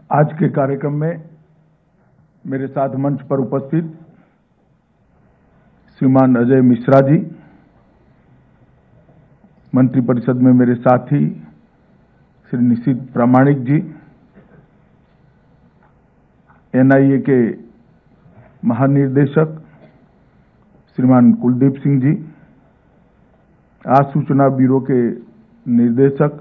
आज के कार्यक्रम में मेरे साथ मंच पर उपस्थित श्रीमान अजय मिश्रा जी, मंत्रिपरिषद में मेरे साथी श्री निशित प्रामाणिक जी, एनआईए के महानिर्देशक श्रीमान कुलदीप सिंह जी, आसूचना ब्यूरो के निर्देशक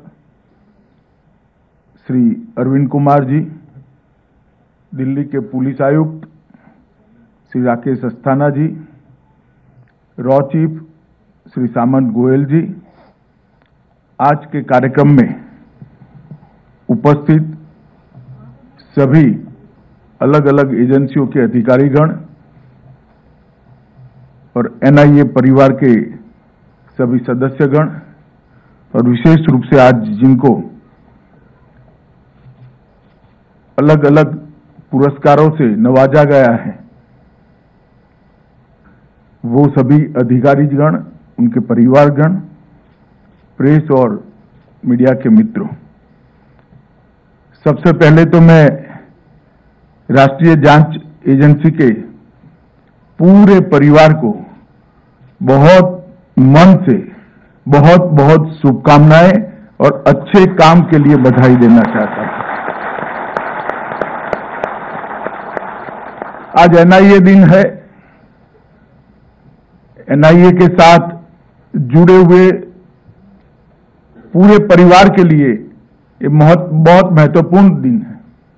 श्री अरविंद कुमार जी, दिल्ली के पुलिस आयुक्त श्री राकेश अस्थाना जी, रॉ चीफ श्री सामंत गोयल जी, आज के कार्यक्रम में उपस्थित सभी अलग अलग एजेंसियों के अधिकारीगण और एनआईए परिवार के सभी सदस्यगण, और विशेष रूप से आज जिनको अलग अलग पुरस्कारों से नवाजा गया है, वो सभी अधिकारीगण, उनके परिवारगण, प्रेस और मीडिया के मित्रों, सबसे पहले तो मैं राष्ट्रीय जांच एजेंसी के पूरे परिवार को बहुत मन से बहुत बहुत शुभकामनाएं और अच्छे काम के लिए बधाई देना चाहता हूं। आज एनआईए दिन है। एनआईए के साथ जुड़े हुए पूरे परिवार के लिए ये बहुत महत्वपूर्ण दिन है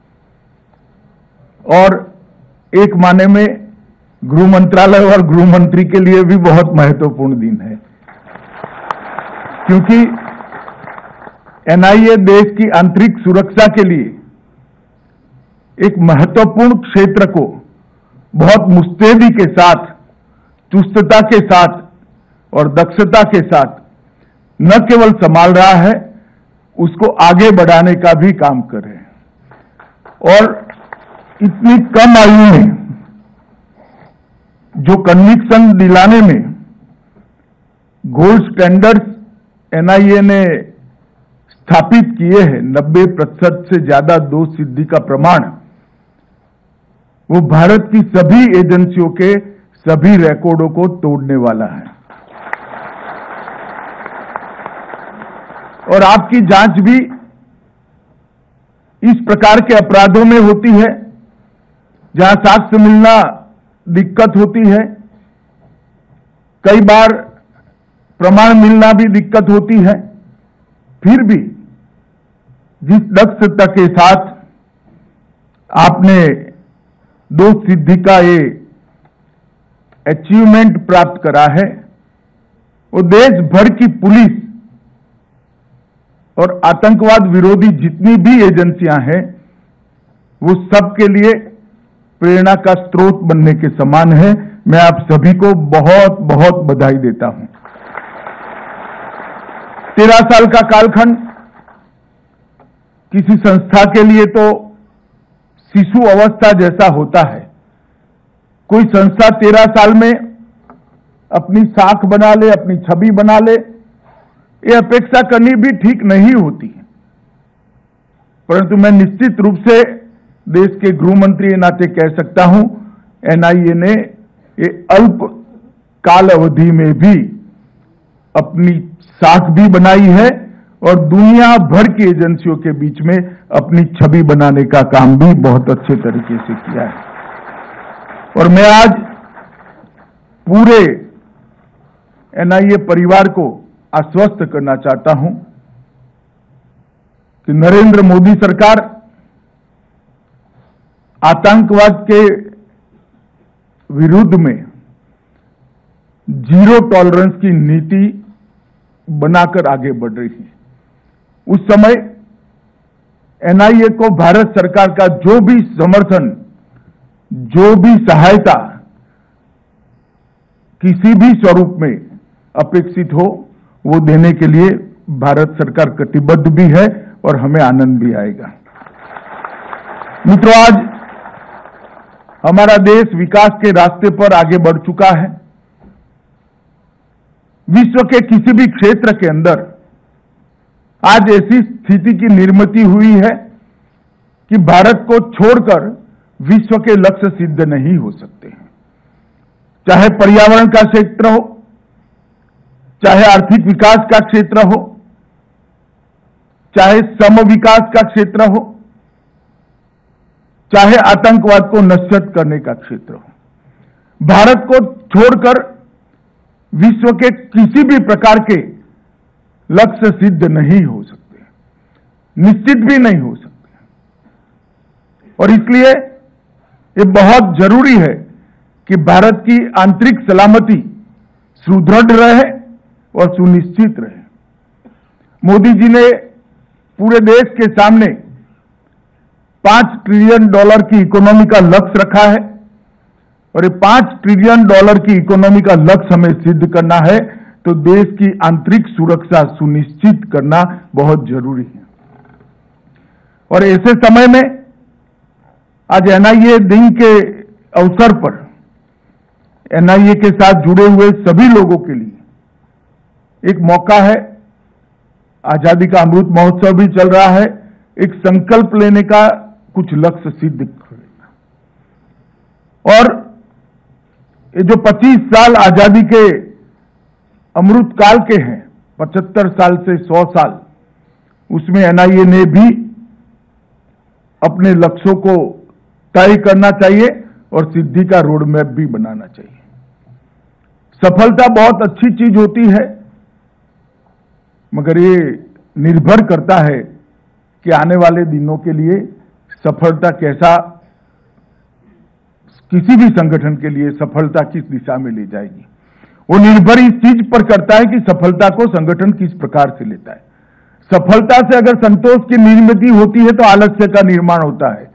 और एक माने में गृह मंत्रालय और गृह मंत्री के लिए भी बहुत महत्वपूर्ण दिन है, क्योंकि एनआईए देश की आंतरिक सुरक्षा के लिए एक महत्वपूर्ण क्षेत्र को बहुत मुस्तैदी के साथ, चुस्तता के साथ और दक्षता के साथ न केवल संभाल रहा है, उसको आगे बढ़ाने का भी काम कर रहे हैं। और इतनी कम आयु में जो कन्विक्शन दिलाने में गोल्ड स्टैंडर्ड्स एनआईए ने स्थापित किए हैं, 90% से ज्यादा दोष सिद्धि का प्रमाण, वो भारत की सभी एजेंसियों के सभी रिकॉर्डों को तोड़ने वाला है। और आपकी जांच भी इस प्रकार के अपराधों में होती है जहां साक्ष्य मिलना दिक्कत होती है, कई बार प्रमाण मिलना भी दिक्कत होती है, फिर भी जिस दक्षता के साथ आपने दोष सिद्धि का ये अचीवमेंट प्राप्त करा है, वो देश भर की पुलिस और आतंकवाद विरोधी जितनी भी एजेंसियां हैं, वो सबके लिए प्रेरणा का स्रोत बनने के समान है। मैं आप सभी को बहुत बहुत बधाई देता हूं। 13 साल का कालखंड किसी संस्था के लिए तो शिशु अवस्था जैसा होता है। कोई संस्था 13 साल में अपनी साख बना ले, अपनी छवि बना ले, ये अपेक्षा करनी भी ठीक नहीं होती है। परंतु मैं निश्चित रूप से देश के गृह मंत्री के नाते कह सकता हूं, एनआईए ने ये अल्प काल अवधि में भी अपनी साख भी बनाई है और दुनिया भर की एजेंसियों के बीच में अपनी छवि बनाने का काम भी बहुत अच्छे तरीके से किया है। और मैं आज पूरे एनआईए परिवार को आश्वस्त करना चाहता हूं कि नरेंद्र मोदी सरकार आतंकवाद के विरुद्ध में जीरो टॉलरेंस की नीति बनाकर आगे बढ़ रही है। उस समय एनआईए को भारत सरकार का जो भी समर्थन, जो भी सहायता किसी भी स्वरूप में अपेक्षित हो, वो देने के लिए भारत सरकार कटिबद्ध भी है और हमें आनंद भी आएगा। मित्रों, आज हमारा देश विकास के रास्ते पर आगे बढ़ चुका है। विश्व के किसी भी क्षेत्र के अंदर आज ऐसी स्थिति की निर्मित हुई है कि भारत को छोड़कर विश्व के लक्ष्य सिद्ध नहीं हो सकते हैं। चाहे पर्यावरण का क्षेत्र हो, चाहे आर्थिक विकास का क्षेत्र हो, चाहे सम विकास का क्षेत्र हो, चाहे आतंकवाद को नष्ट करने का क्षेत्र हो, भारत को छोड़कर विश्व के किसी भी प्रकार के लक्ष्य सिद्ध नहीं हो सकते, निश्चित भी नहीं हो सकते। और इसलिए ये बहुत जरूरी है कि भारत की आंतरिक सलामती सुदृढ़ रहे और सुनिश्चित रहे। मोदी जी ने पूरे देश के सामने $5 ट्रिलियन की इकोनॉमी का लक्ष्य रखा है और ये $5 ट्रिलियन की इकोनॉमी का लक्ष्य हमें सिद्ध करना है तो देश की आंतरिक सुरक्षा सुनिश्चित करना बहुत जरूरी है। और ऐसे समय में आज एनआईए दिन के अवसर पर एनआईए के साथ जुड़े हुए सभी लोगों के लिए एक मौका है। आजादी का अमृत महोत्सव भी चल रहा है, एक संकल्प लेने का, कुछ लक्ष्य सिद्ध करने का। और ये जो 25 साल आजादी के अमृत काल के हैं, 75 साल से 100 साल, उसमें एनआईए ने भी अपने लक्ष्यों को तय करना चाहिए और सिद्धि का रोड मैप भी बनाना चाहिए। सफलता बहुत अच्छी चीज होती है, मगर ये निर्भर करता है कि आने वाले दिनों के लिए सफलता कैसा, किसी भी संगठन के लिए सफलता किस दिशा में ले जाएगी, वो निर्भर इस चीज पर करता है कि सफलता को संगठन किस प्रकार से लेता है। सफलता से अगर संतोष की निर्मिति होती है तो आलस्य का निर्माण होता है,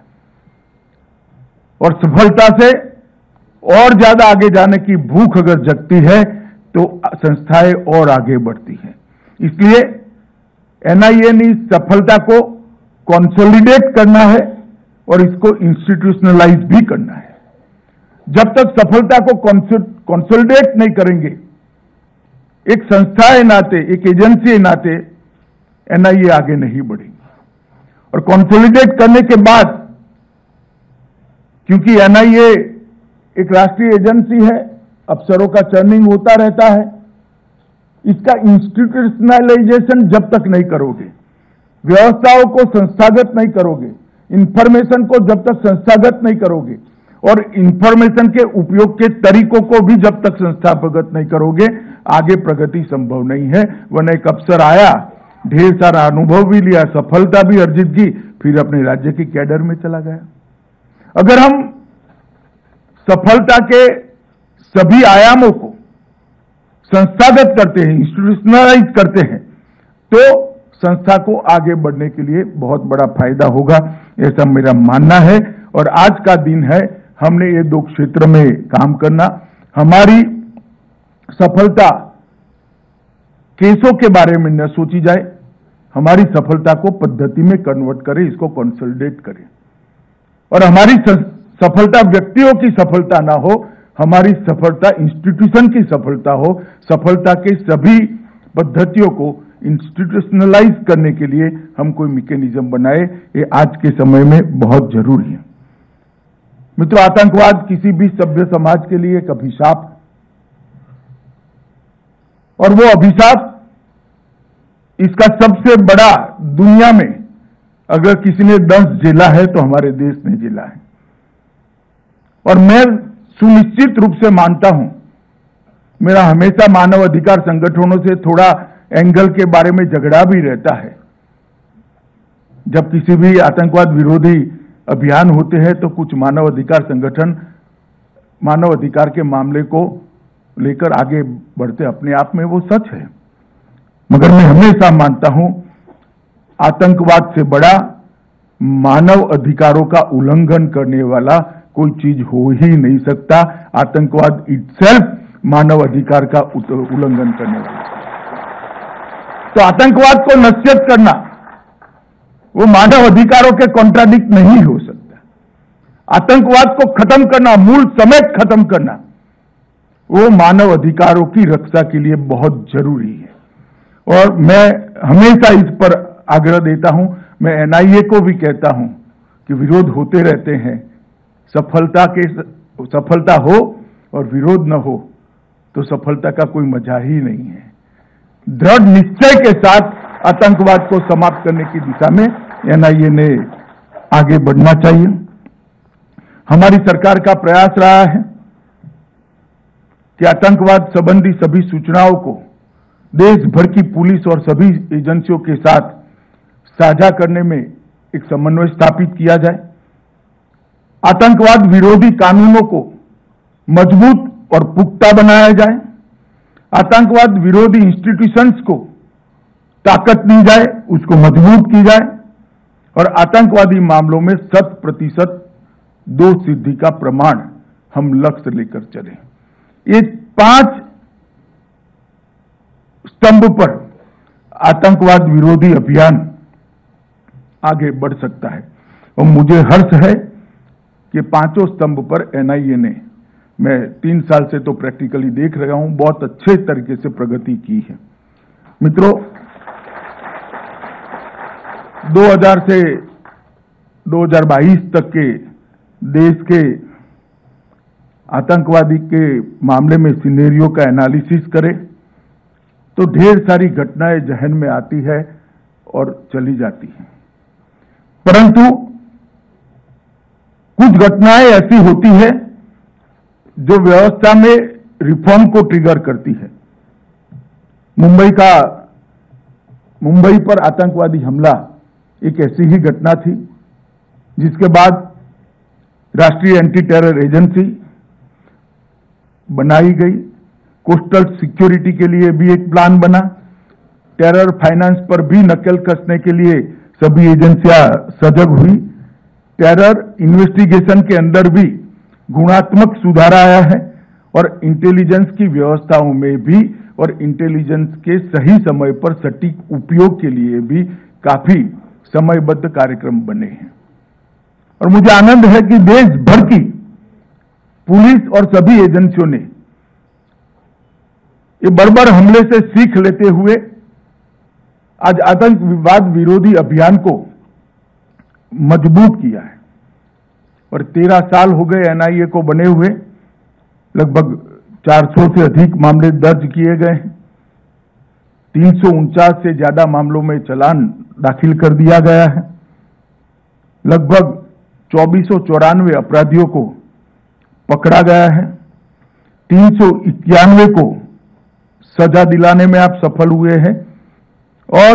और सफलता से और ज्यादा आगे जाने की भूख अगर जगती है तो संस्थाएं और आगे बढ़ती हैं। इसलिए एनआईए ने इस सफलता को कंसोलिडेट करना है और इसको इंस्टीट्यूशनलाइज भी करना है। जब तक सफलता को कंसोलिडेट नहीं करेंगे, एक संस्था के नाते, एक एजेंसी के नाते एनआईए आगे नहीं बढ़ेगी। और कंसोलिडेट करने के बाद, क्योंकि एनआईए एक राष्ट्रीय एजेंसी है, अफसरों का चर्निंग होता रहता है, इसका इंस्टीट्यूशनलाइजेशन जब तक नहीं करोगे, व्यवस्थाओं को संस्थागत नहीं करोगे, इंफॉर्मेशन को जब तक संस्थागत नहीं करोगे और इंफॉर्मेशन के उपयोग के तरीकों को भी जब तक संस्थागत नहीं करोगे, आगे प्रगति संभव नहीं है। वरना एक अफसर आया, ढेर सारा अनुभव भी लिया, सफलता भी अर्जित की, फिर अपने राज्य की कैडर में चला गया। अगर हम सफलता के सभी आयामों को संस्थागत करते हैं, इंस्टीट्यूशनलाइज करते हैं, तो संस्था को आगे बढ़ने के लिए बहुत बड़ा फायदा होगा, ऐसा मेरा मानना है। और आज का दिन है, हमने ये 2 क्षेत्र में काम करना। हमारी सफलता केसों के बारे में न सोची जाए, हमारी सफलता को पद्धति में कन्वर्ट करें, इसको कंसोलिडेट करें। और हमारी सफलता व्यक्तियों की सफलता ना हो, हमारी सफलता इंस्टीट्यूशन की सफलता हो। सफलता के सभी पद्धतियों को इंस्टीट्यूशनलाइज करने के लिए हम कोई मैकेनिज्म बनाए, ये आज के समय में बहुत जरूरी है। मित्रों, आतंकवाद किसी भी सभ्य समाज के लिए एक अभिशाप है, और वो अभिशाप, इसका सबसे बड़ा दुनिया में अगर किसी ने दंश झेला है तो हमारे देश ने झेला है। और मैं सुनिश्चित रूप से मानता हूं, मेरा हमेशा मानव अधिकार संगठनों से थोड़ा एंगल के बारे में झगड़ा भी रहता है। जब किसी भी आतंकवाद विरोधी अभियान होते हैं तो कुछ मानव अधिकार संगठन मानव अधिकार के मामले को लेकर आगे बढ़ते, अपने आप में वो सच है। मगर मैं हमेशा मानता हूं, आतंकवाद से बड़ा मानव अधिकारों का उल्लंघन करने वाला कोई चीज हो ही नहीं सकता। आतंकवाद इटसेल्फ मानव अधिकार का उल्लंघन करने वाला। तो आतंकवाद को नष्ट करना वो मानव अधिकारों के कॉन्ट्राडिक्ट नहीं हो सकता। आतंकवाद को खत्म करना, मूल समेत खत्म करना, वो मानव अधिकारों की रक्षा के लिए बहुत जरूरी है। और मैं हमेशा इस पर आग्रह देता हूं, मैं एनआईए को भी कहता हूं कि विरोध होते रहते हैं, सफलता हो और विरोध न हो तो सफलता का कोई मजा ही नहीं है। दृढ़ निश्चय के साथ आतंकवाद को समाप्त करने की दिशा में एनआईए ने आगे बढ़ना चाहिए। हमारी सरकार का प्रयास रहा है कि आतंकवाद संबंधी सभी सूचनाओं को देश भर की पुलिस और सभी एजेंसियों के साथ साझा करने में एक समन्वय स्थापित किया जाए। आतंकवाद विरोधी कानूनों को मजबूत और पुख्ता बनाया जाए। आतंकवाद विरोधी इंस्टीट्यूशंस को ताकत दी जाए, उसको मजबूत की जाए और आतंकवादी मामलों में 100% दोष सिद्धि का प्रमाण हम लक्ष्य लेकर चलें। ये 5 स्तंभ पर आतंकवाद विरोधी अभियान आगे बढ़ सकता है और मुझे हर्ष है कि 5 स्तंभ पर एनआईए ने, मैं 3 साल से तो प्रैक्टिकली देख रहा हूं, बहुत अच्छे तरीके से प्रगति की है। मित्रों, 2000 से 2022 तक के देश के आतंकवादी के मामले में सिनेरियो का एनालिसिस करें तो ढेर सारी घटनाएं जहन में आती है और चली जाती हैं, परंतु कुछ घटनाएं ऐसी होती है जो व्यवस्था में रिफॉर्म को ट्रिगर करती है। मुंबई पर आतंकवादी हमला एक ऐसी ही घटना थी जिसके बाद राष्ट्रीय एंटी टेरर एजेंसी बनाई गई। कोस्टल सिक्योरिटी के लिए भी एक प्लान बना। टेरर फाइनेंस पर भी नकेल कसने के लिए सभी एजेंसियां सजग हुई। टेरर इन्वेस्टिगेशन के अंदर भी गुणात्मक सुधार आया है और इंटेलिजेंस की व्यवस्थाओं में भी और इंटेलिजेंस के सही समय पर सटीक उपयोग के लिए भी काफी समयबद्ध कार्यक्रम बने हैं। और मुझे आनंद है कि देश भर की पुलिस और सभी एजेंसियों ने ये बर्बर हमले से सीख लेते हुए आज आतंकवाद विरोधी अभियान को मजबूत किया है और 13 साल हो गए एनआईए को बने हुए। लगभग 400 से अधिक मामले दर्ज किए गए हैं। 349 से ज्यादा मामलों में चालान दाखिल कर दिया गया है। लगभग 2494 अपराधियों को पकड़ा गया है। 391 को सजा दिलाने में आप सफल हुए हैं और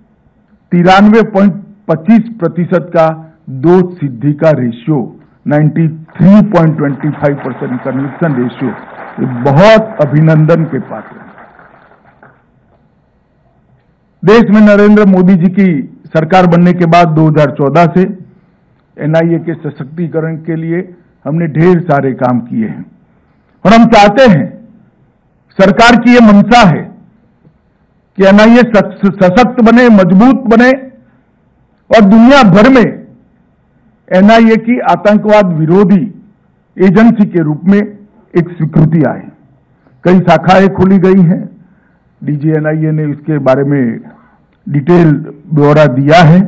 93.25% का दोष सिद्धि का रेशियो, 93.25% कन्विक्शन रेशियो, ये बहुत अभिनंदन के पात्र है। देश में नरेंद्र मोदी जी की सरकार बनने के बाद 2014 से एनआईए के सशक्तिकरण के लिए हमने ढेर सारे काम किए हैं और हम चाहते हैं, सरकार की ये मंशा है कि एनआईए सशक्त बने, मजबूत बने और दुनिया भर में एनआईए की आतंकवाद विरोधी एजेंसी के रूप में एक स्वीकृति आए। कई शाखाएं खोली गई हैं। डीजी एनआईए ने इसके बारे में डिटेल ब्यौरा दिया है।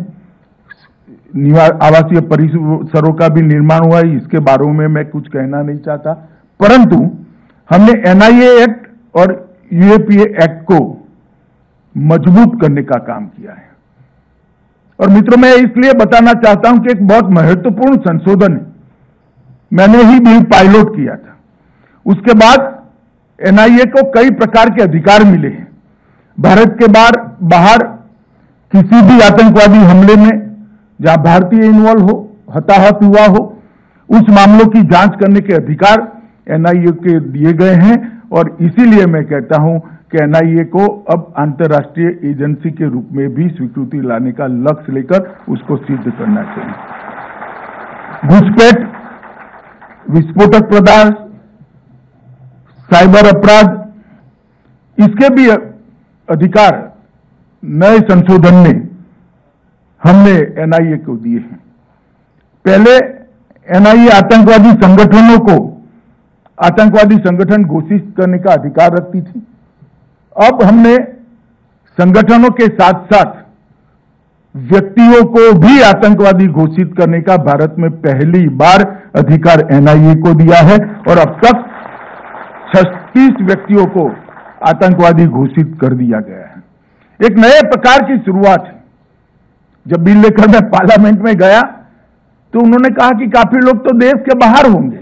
आवासीय परिसरों का भी निर्माण हुआ है। इसके बारे में मैं कुछ कहना नहीं चाहता, परंतु हमने एनआईए एक्ट और यूएपीए एक्ट को मजबूत करने का काम किया है। और मित्रों, मैं इसलिए बताना चाहता हूं कि एक बहुत महत्वपूर्ण संशोधन है। मैंने ही बिल पायलट किया था। उसके बाद एनआईए को कई प्रकार के अधिकार मिले हैं। भारत के बाहर किसी भी आतंकवादी हमले में जहां भारतीय इन्वॉल्व हो, हताहत हुआ हो, उस मामलों की जांच करने के अधिकार एनआईए के दिए गए हैं और इसीलिए मैं कहता हूं कि एनआईए को अब अंतर्राष्ट्रीय एजेंसी के रूप में भी स्वीकृति लाने का लक्ष्य लेकर उसको सिद्ध करना चाहिए। घुसपैठ, विस्फोटक पदार्थ, साइबर अपराध, इसके भी अधिकार नए संशोधन में हमने एनआईए को दिए हैं। पहले एनआईए आतंकवादी संगठनों को आतंकवादी संगठन घोषित करने का अधिकार रखती थी। अब हमने संगठनों के साथ साथ व्यक्तियों को भी आतंकवादी घोषित करने का भारत में पहली बार अधिकार एनआईए को दिया है और अब तक 36 व्यक्तियों को आतंकवादी घोषित कर दिया गया है। एक नए प्रकार की शुरुआत है। जब बिल लेकर मैं पार्लियामेंट में गया तो उन्होंने कहा कि काफी लोग तो देश के बाहर होंगे।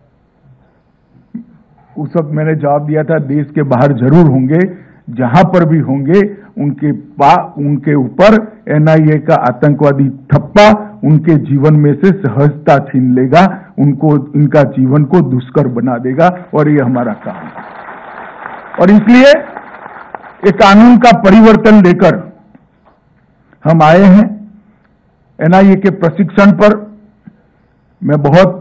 उस वक्त मैंने जवाब दिया था, देश के बाहर जरूर होंगे, जहां पर भी होंगे उनके ऊपर एनआईए का आतंकवादी ठप्पा उनके जीवन में से सहजता छीन लेगा, इनका जीवन को दुष्कर बना देगा और ये हमारा काम है। और इसलिए एक कानून का परिवर्तन लेकर हम आए हैं। एनआईए के प्रशिक्षण पर मैं बहुत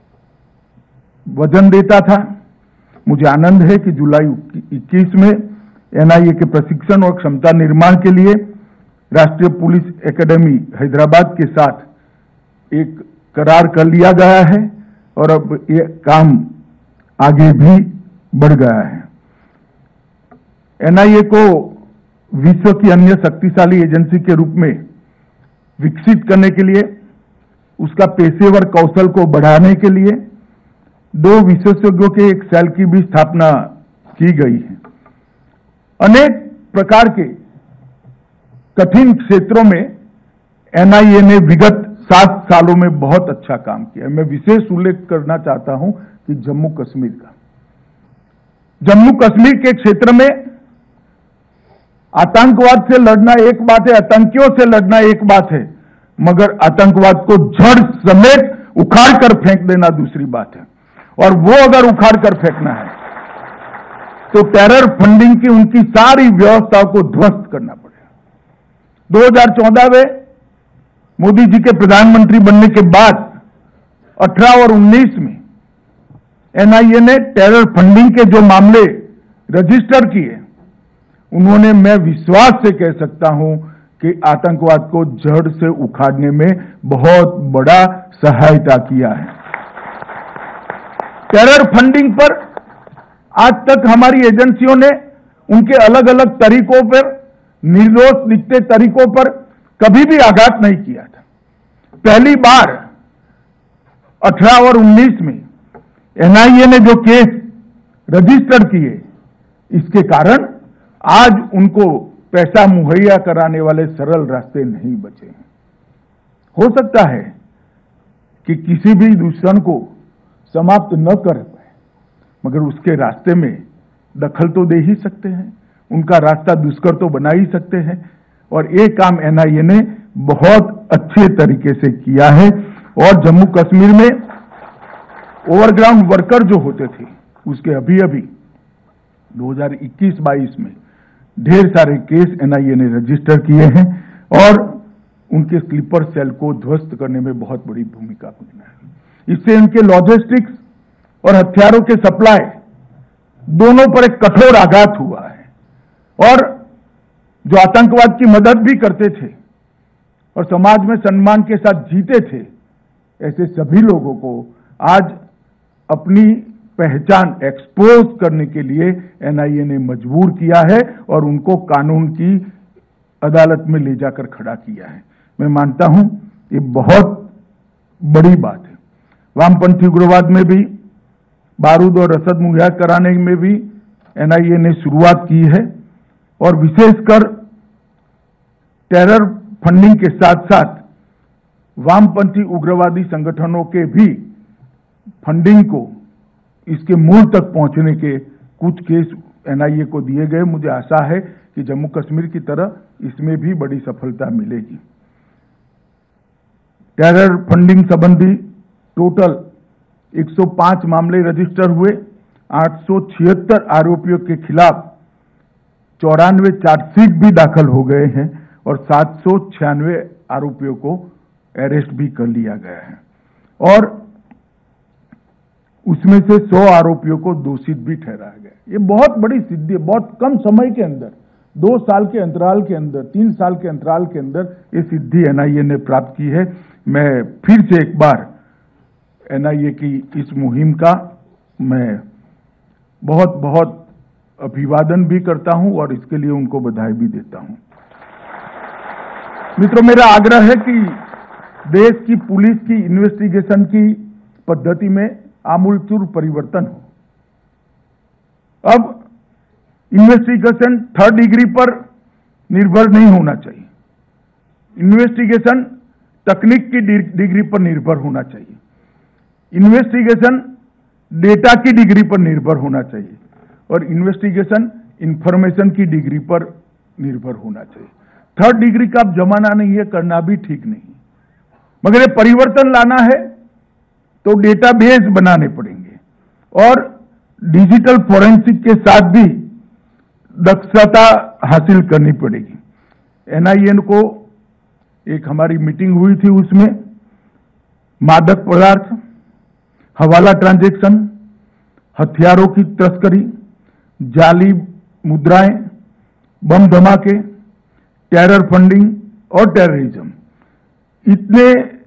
वजन देता था। मुझे आनंद है कि जुलाई 21 में एनआईए के प्रशिक्षण और क्षमता निर्माण के लिए राष्ट्रीय पुलिस एकेडमी हैदराबाद के साथ एक करार कर लिया गया है और अब ये काम आगे भी बढ़ गया है। एनआईए को विश्व की अन्य शक्तिशाली एजेंसी के रूप में विकसित करने के लिए, उसका पेशेवर कौशल को बढ़ाने के लिए 2 विशेषज्ञों के एक सेल की भी स्थापना की गई है। अनेक प्रकार के कठिन क्षेत्रों में एनआईए ने विगत 7 सालों में बहुत अच्छा काम किया। मैं विशेष उल्लेख करना चाहता हूं कि जम्मू कश्मीर का। जम्मू कश्मीर के क्षेत्र में आतंकवाद से लड़ना एक बात है, आतंकियों से लड़ना एक बात है, मगर आतंकवाद को जड़ समेत उखाड़ कर फेंक देना दूसरी बात है। और वो अगर उखाड़ कर फेंकना है तो टेरर फंडिंग की उनकी सारी व्यवस्थाओं को ध्वस्त करना पड़ेगा। 2014 में मोदी जी के प्रधानमंत्री बनने के बाद 18 और 19 में एनआईए ने टेरर फंडिंग के जो मामले रजिस्टर किए, उन्होंने, मैं विश्वास से कह सकता हूं कि आतंकवाद को जड़ से उखाड़ने में बहुत बड़ा सहायता किया है। टेरर फंडिंग पर आज तक हमारी एजेंसियों ने उनके अलग अलग तरीकों पर, निर्दोष दिखते तरीकों पर कभी भी आघात नहीं किया था। पहली बार 18 और 19 में एनआईए ने जो केस रजिस्टर किए, इसके कारण आज उनको पैसा मुहैया कराने वाले सरल रास्ते नहीं बचे। हो सकता है कि किसी भी दुश्मन को समाप्त न कर पाए, मगर उसके रास्ते में दखल तो दे ही सकते हैं, उनका रास्ता दुष्कर तो बना ही सकते हैं। और ये काम एनआईए ने बहुत अच्छे तरीके से किया है। और जम्मू कश्मीर में ओवरग्राउंड वर्कर जो होते थे, उसके अभी 2021-22 में ढेर सारे केस एनआईए ने रजिस्टर किए हैं और उनके स्लीपर सेल को ध्वस्त करने में बहुत बड़ी भूमिका निभाई है। इससे इनके लॉजिस्टिक्स और हथियारों के सप्लाई दोनों पर एक कठोर आघात हुआ है। और जो आतंकवाद की मदद भी करते थे और समाज में सम्मान के साथ जीते थे, ऐसे सभी लोगों को आज अपनी पहचान एक्सपोज करने के लिए एनआईए ने मजबूर किया है और उनको कानून की अदालत में ले जाकर खड़ा किया है। मैं मानता हूं ये बहुत बड़ी बात है। वामपंथी उग्रवाद में भी, बारूद और रसद मुहैया कराने में भी एनआईए ने शुरुआत की है और विशेषकर टेरर फंडिंग के साथ साथ वामपंथी उग्रवादी संगठनों के भी फंडिंग को, इसके मूल तक पहुंचने के कुछ केस एनआईए को दिए गए। मुझे आशा है कि जम्मू कश्मीर की तरह इसमें भी बड़ी सफलता मिलेगी। टेरर फंडिंग संबंधी टोटल 105 मामले रजिस्टर हुए, 876 आरोपियों के खिलाफ 94 चार्जशीट भी दाखल हो गए हैं और 796 आरोपियों को अरेस्ट भी कर लिया गया है और उसमें से 100 आरोपियों को दोषी भी ठहराया गया। ये बहुत बड़ी सिद्धि है। बहुत कम समय के अंदर, 2 साल के अंतराल के अंदर, 3 साल के अंतराल के अंदर ये सिद्धि एनआईए ने प्राप्त की है। मैं फिर से एक बार एनआईए की इस मुहिम का मैं बहुत बहुत अभिवादन भी करता हूं और इसके लिए उनको बधाई भी देता हूं। मित्रों, मेरा आग्रह है कि देश की पुलिस की इन्वेस्टिगेशन की पद्धति में आमूलचूल परिवर्तन हो। अब इन्वेस्टिगेशन थर्ड डिग्री पर निर्भर नहीं होना चाहिए। इन्वेस्टिगेशन तकनीक की डिग्री पर निर्भर होना चाहिए। इन्वेस्टिगेशन डेटा की डिग्री पर निर्भर होना चाहिए और इन्वेस्टिगेशन इंफॉर्मेशन की डिग्री पर निर्भर होना चाहिए। थर्ड डिग्री का अब जमाना नहीं है, करना भी ठीक नहीं। मगर ये परिवर्तन लाना है तो डेटाबेस बनाने पड़ेंगे और डिजिटल फोरेंसिक के साथ भी दक्षता हासिल करनी पड़ेगी। एनआईए को एक हमारी मीटिंग हुई थी, उसमें मादक पदार्थ, हवाला ट्रांजैक्शन, हथियारों की तस्करी, जाली मुद्राएं, बम धमाके, टेरर फंडिंग और टेररिज्म, इतने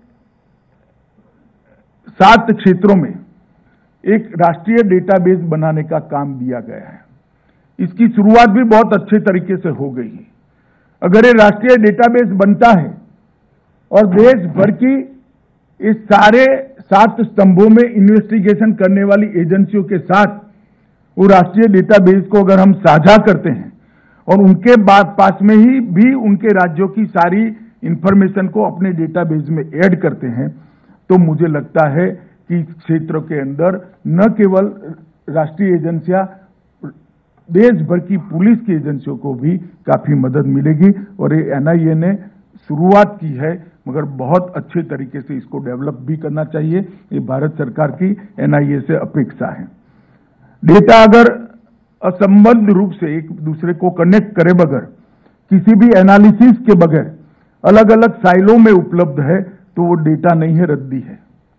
7 क्षेत्रों में एक राष्ट्रीय डेटाबेस बनाने का काम दिया गया है। इसकी शुरुआत भी बहुत अच्छे तरीके से हो गई है। अगर ये राष्ट्रीय डेटाबेस बनता है और देश भर की इस सारे 7 स्तंभों में इन्वेस्टिगेशन करने वाली एजेंसियों के साथ वो राष्ट्रीय डेटाबेस को अगर हम साझा करते हैं और उनके पास में ही भी उनके राज्यों की सारी इंफॉर्मेशन को अपने डेटाबेस में ऐड करते हैं, तो मुझे लगता है कि इस क्षेत्र के अंदर न केवल राष्ट्रीय एजेंसियां, देश भर की पुलिस की एजेंसियों को भी काफी मदद मिलेगी। और ये एनआईए ने शुरुआत की है, मगर बहुत अच्छे तरीके से इसको डेवलप भी करना चाहिए। ये भारत सरकार की एनआईए से अपेक्षा है। डेटा अगर असंबद्ध रूप से एक दूसरे को कनेक्ट करे बगैर, किसी भी एनालिसिस के बगैर अलग अलग साइलों में उपलब्ध है तो वो डेटा नहीं है, रद्दी है।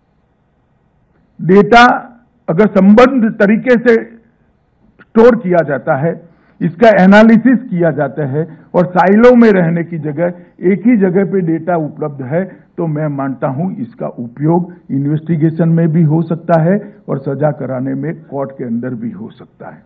डेटा अगर संबद्ध तरीके से स्टोर किया जाता है, इसका एनालिसिस किया जाता है और साइलों में रहने की जगह एक ही जगह पे डेटा उपलब्ध है, तो मैं मानता हूं इसका उपयोग इन्वेस्टिगेशन में भी हो सकता है और सजा कराने में कोर्ट के अंदर भी हो सकता है।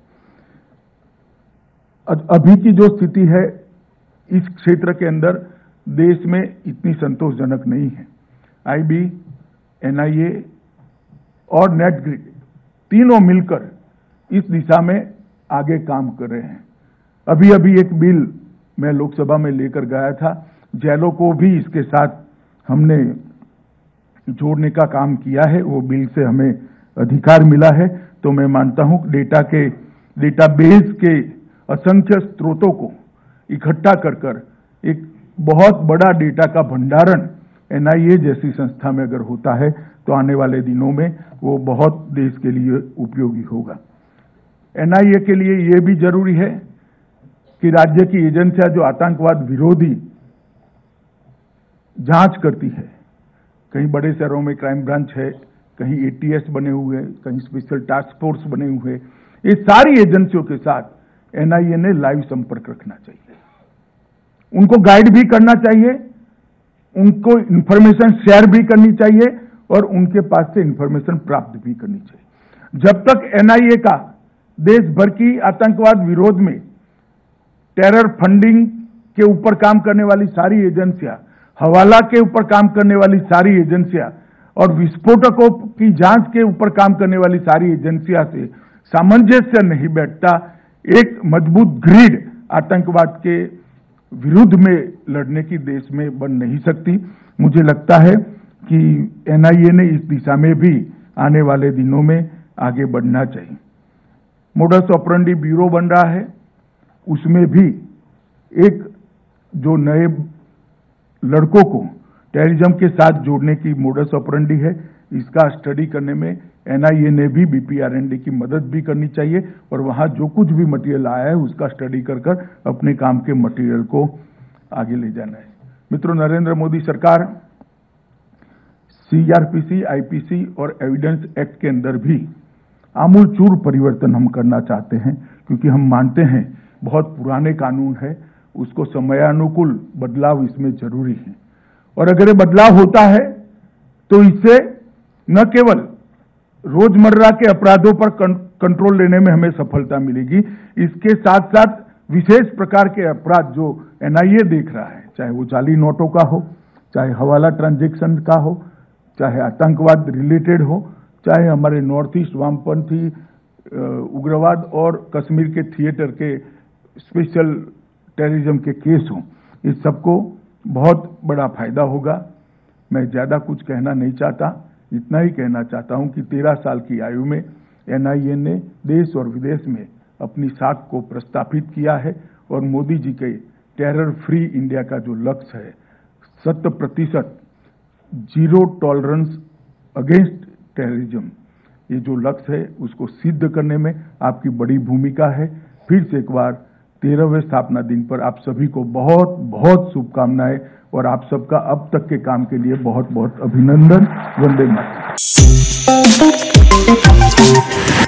अभी की जो स्थिति है इस क्षेत्र के अंदर देश में इतनी संतोषजनक नहीं है। आईबी, एनआईए और नेटग्रिड तीनों मिलकर इस दिशा में आगे काम कर रहे हैं। अभी अभी एक बिल मैं लोकसभा में लेकर गया था, जेलों को भी इसके साथ हमने जोड़ने का काम किया है। वो बिल से हमें अधिकार मिला है। तो मैं मानता हूं डेटाबेस के असंख्य स्रोतों को इकट्ठा कर एक बहुत बड़ा डेटा का भंडारण एनआईए जैसी संस्था में अगर होता है तो आने वाले दिनों में वो बहुत देश के लिए उपयोगी होगा। एनआईए के लिए ये भी जरूरी है कि राज्य की एजेंसियां जो आतंकवाद विरोधी जांच करती है, कहीं बड़े शहरों में क्राइम ब्रांच है, कहीं एटीएस बने हुए, कहीं स्पेशल टास्क फोर्स बने हुए, ये सारी एजेंसियों के साथ एनआईए ने लाइव संपर्क रखना चाहिए, उनको गाइड भी करना चाहिए, उनको इंफॉर्मेशन शेयर भी करनी चाहिए और उनके पास से इंफॉर्मेशन प्राप्त भी करनी चाहिए। जब तक एनआईए का देश भर की आतंकवाद विरोध में, टेरर फंडिंग के ऊपर काम करने वाली सारी एजेंसियां, हवाला के ऊपर काम करने वाली सारी एजेंसियां और विस्फोटकों की जांच के ऊपर काम करने वाली सारी एजेंसियां से सामंजस्य नहीं बैठता, एक मजबूत ग्रिड आतंकवाद के विरुद्ध में लड़ने की देश में बन नहीं सकती। मुझे लगता है कि एनआईए ने इस दिशा में भी आने वाले दिनों में आगे बढ़ना चाहिए। मोडस ऑपरेंडी ब्यूरो बन रहा है, उसमें भी एक जो नए लड़कों को टेररिज्म के साथ जोड़ने की मोडस ऑपरेंडी है, इसका स्टडी करने में एनआईए ने भी बीपीआरएनडी की मदद भी करनी चाहिए और वहां जो कुछ भी मटेरियल आया है उसका स्टडी कर अपने काम के मटेरियल को आगे ले जाना है। मित्रों, नरेंद्र मोदी सरकार सीआरपीसी, आईपीसी और एविडेंस एक्ट के अंदर भी आमूलचूल परिवर्तन हम करना चाहते हैं, क्योंकि हम मानते हैं बहुत पुराने कानून है, उसको समयानुकूल बदलाव इसमें जरूरी है। और अगर ये बदलाव होता है तो इससे न केवल रोजमर्रा के अपराधों पर कंट्रोल लेने में हमें सफलता मिलेगी, इसके साथ साथ विशेष प्रकार के अपराध जो एनआईए देख रहा है, चाहे वो जाली नोटों का हो, चाहे हवाला ट्रांजैक्शन का हो, चाहे आतंकवाद रिलेटेड हो, चाहे हमारे नॉर्थ ईस्ट वामपंथी उग्रवाद और कश्मीर के थिएटर के स्पेशल टेररिज्म के केस हों, इस सबको बहुत बड़ा फायदा होगा। मैं ज़्यादा कुछ कहना नहीं चाहता, इतना ही कहना चाहता हूं कि 13 साल की आयु में NIA ने देश और विदेश में अपनी साख को प्रस्थापित किया है और मोदी जी के टेरर फ्री इंडिया का जो लक्ष्य है, 100% जीरो टॉलरेंस अगेंस्ट टेररिज्म, ये जो लक्ष्य है उसको सिद्ध करने में आपकी बड़ी भूमिका है। फिर से एक बार 13वें स्थापना दिन पर आप सभी को बहुत बहुत शुभकामनाएं और आप सबका अब तक के काम के लिए बहुत बहुत अभिनंदन। वंदे मातरम।